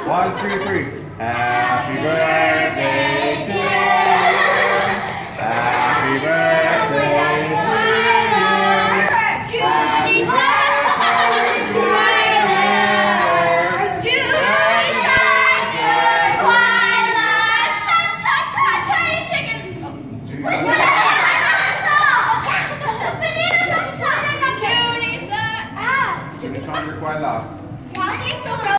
1, 2, 3. Happy birthday to you. Happy birthday to you. Happy birthday. Songs are quite loud.